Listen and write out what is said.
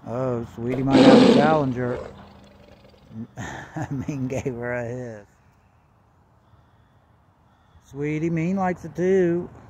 Oh, Sweetie might have a challenger. Meen gave her a hiss. Sweetie, Meen likes it too.